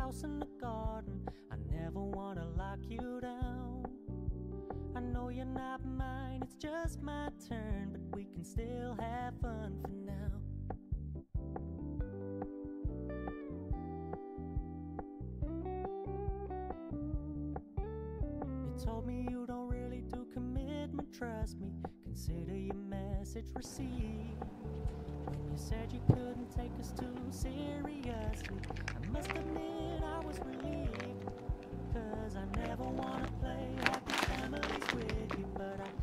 house and a garden. I never wanna lock you down. I know you're not mine, it's just my turn, but we can still have fun for now. You told me you don't really do commitment, trust me, consider your message received. When you said you couldn't take us too seriously, I must admit I was relieved, 'cause I never wanna play happy families with you, but I